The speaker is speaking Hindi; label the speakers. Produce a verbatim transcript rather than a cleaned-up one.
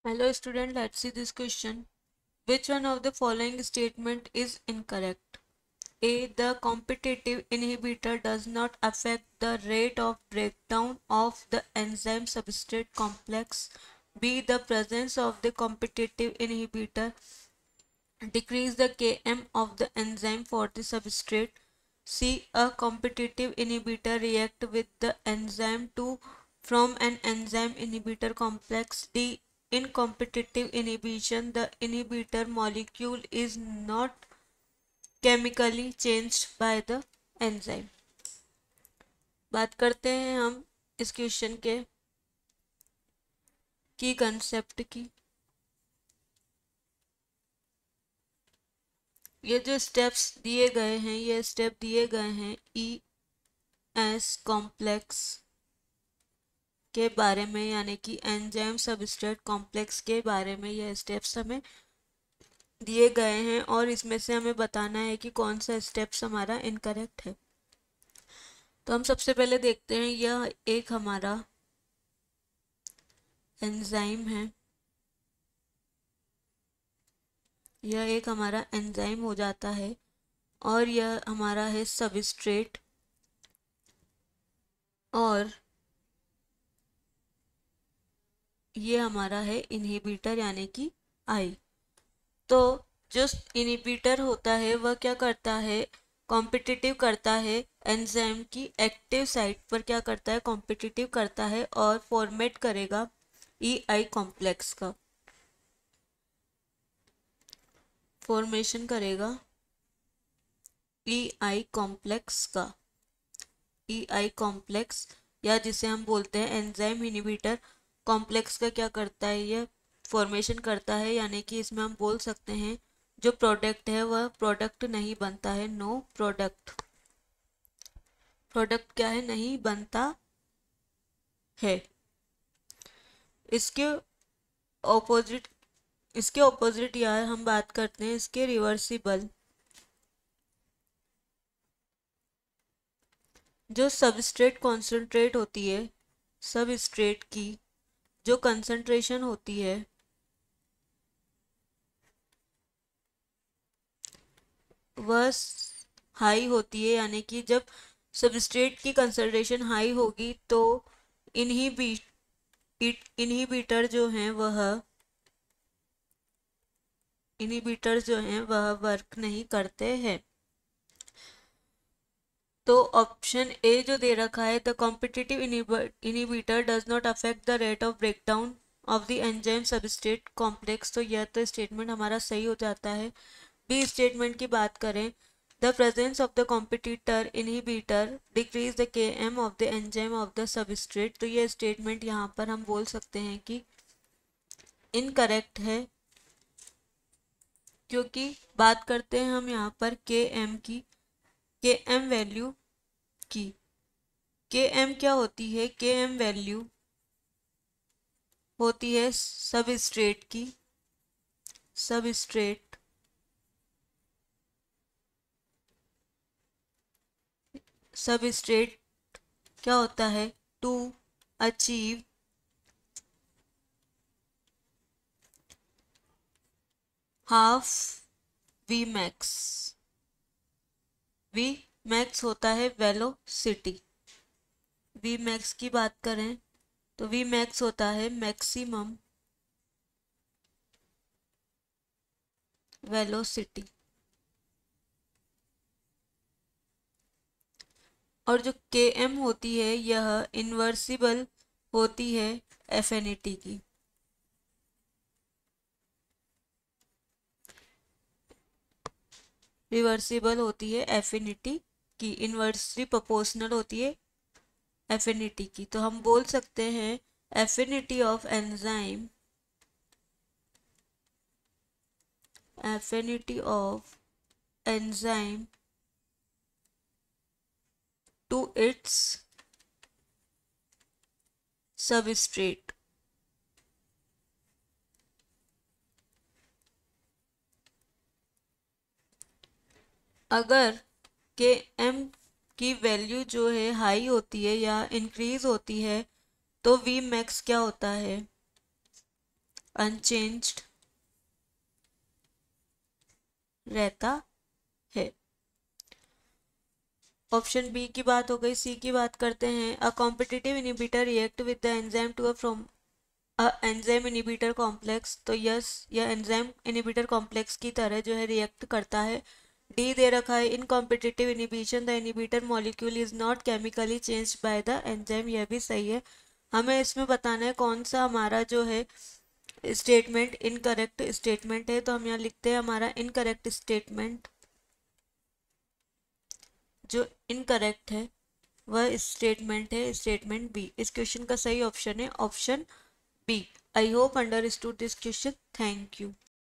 Speaker 1: Hello student, let's see this question. Which one of the following statement is incorrect? A. The competitive inhibitor does not affect the rate of breakdown of the enzyme substrate complex. B. The presence of the competitive inhibitor decrease the Km of the enzyme for the substrate. C. A competitive inhibitor react with the enzyme to from an enzyme inhibitor complex. D. In competitive inhibition, the inhibitor molecule is not chemically changed by the enzyme. बात करते हैं हम इस क्वेश्चन के की कंसेप्ट की। ये जो स्टेप्स दिए गए हैं ये स्टेप दिए गए हैं ई एस कॉम्प्लेक्स के बारे में, यानी कि एंजाइम सबस्ट्रेट कॉम्प्लेक्स के बारे में ये स्टेप्स हमें दिए गए हैं और इसमें से हमें बताना है कि कौन सा स्टेप्स हमारा इनकरेक्ट है। तो हम सबसे पहले देखते हैं, यह एक हमारा एंजाइम है, यह एक हमारा एंजाइम हो जाता है और यह हमारा है सबस्ट्रेट और ये हमारा है इनहिबिटर यानी कि आई। तो जो इनहिबिटर होता है वह क्या करता है, कॉम्पिटिटिव करता है एंजाइम की एक्टिव साइट पर, क्या करता है कॉम्पिटिटिव करता है और फॉर्मेट करेगा ई आई कॉम्प्लेक्स का, फॉर्मेशन करेगा ई आई कॉम्प्लेक्स का। ई आई कॉम्प्लेक्स या जिसे हम बोलते हैं एंजाइम इनहिबिटर कॉम्प्लेक्स का क्या करता है, यह फॉर्मेशन करता है, यानी कि इसमें हम बोल सकते हैं जो प्रोडक्ट है वह प्रोडक्ट नहीं बनता है, नो प्रोडक्ट। प्रोडक्ट क्या है, नहीं बनता है। इसके ऑपोजिट इसके ऑपोजिट यार हम बात करते हैं इसके रिवर्सिबल। जो सबस्ट्रेट कॉन्सेंट्रेट होती है, सबस्ट्रेट की जो कंसंट्रेशन होती है वह हाई होती है, यानी कि जब सबस्ट्रेट की कंसंट्रेशन हाई होगी तो इनहिबिट इनहिबिटर जो हैं वह इनहिबिटर जो हैं वह वर्क नहीं करते हैं। तो ऑप्शन ए जो दे रखा है, the competitive inhibitor does not affect the rate of breakdown of the enzyme substrate complex, तो यह तो स्टेटमेंट हमारा सही हो जाता है। बी स्टेटमेंट की बात करें, the presence of the competitor inhibitor decrease the K M of the enzyme of the substrate, तो यह स्टेटमेंट यहाँ पर हम बोल सकते हैं कि इनकरेक्ट है, क्योंकि बात करते हैं हम यहाँ पर के एम की, के एम वैल्यू की। के एम क्या होती है, के एम वैल्यू होती है सबस्ट्रेट की, सबस्ट्रेट सबस्ट्रेट क्या होता है, to achieve half V max. V max होता है वेलोसिटी। वी मैक्स की बात करें तो वी मैक्स होता है मैक्सिमम वेलोसिटी। और जो के एम होती है यह इन्वर्सिबल होती है एफिनिटी की। रिवर्सिबल होती है एफिनिटी की, इन्वर्सली प्रोपोर्शनल होती है एफिनिटी की। तो हम बोल सकते हैं affinity of enzyme affinity of enzyme to its substrate. अगर के एम की वैल्यू जो है हाई होती है या इंक्रीज होती है तो वी मैक्स क्या होता है, अनचेंज्ड रहता है। ऑप्शन बी की बात हो गई। सी की बात करते हैं। A competitive inhibitor react with the enzyme to a from a enzyme inhibitor complex. तो यस, यह एंजाइम इनिबिटर कॉम्प्लेक्स की तरह जो है रिएक्ट करता है। डी दे रखा है। In competitive inhibition the inhibitor molecule is not chemically changed by the enzyme. यह भी सही है। हमें इसमें बताना है कौन सा हमारा जो है स्टेटमेंट इनकरेक्ट स्टेटमेंट है। तो हम यहाँ लिखते हैं हमारा इनकरेक्ट स्टेटमेंट जो इनकरेक्ट है वह स्टेटमेंट है स्टेटमेंट बी। इस क्वेश्चन का सही ऑप्शन है option B. I hope understood this question. Thank you.